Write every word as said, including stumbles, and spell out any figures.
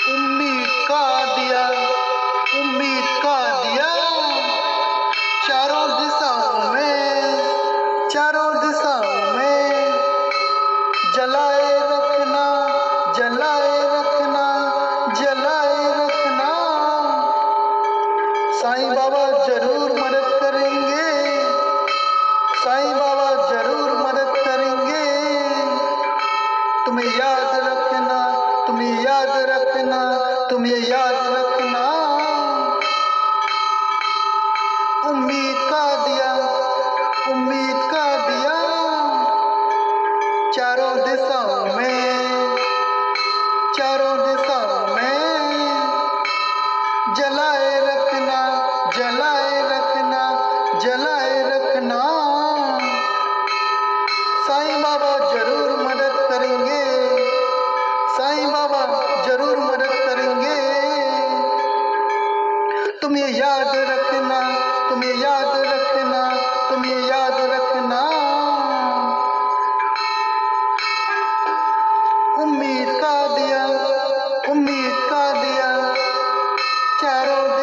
उम्मीद का दिया, उम्मीद का दिया, चारों दिशाओं में, चारों दिशाओं में जलाए रखना, जलाए रखना, जलाए रखना। साईं बाबा जरूर मदद करेंगे, साईं बाबा जरूर मदद करेंगे। तुम्हें याद रखना, तुम्हें याद रखना, तुम्हें याद रखना। उम्मीद का दिया, उम्मीद का दिया, चारों दिशाओं में, चारों दिशाओं में जलाए रखना, जलाए रखना, जलाए रखना। साईं बाबा जरूर मदद करेंगे, साईं बाबा जरूर मदद करेंगे। तुम्हें याद रखना, तुम्हें याद रखना, तुम्हें याद रखना। उम्मीद का दिया, उम्मीद का दिया, चारों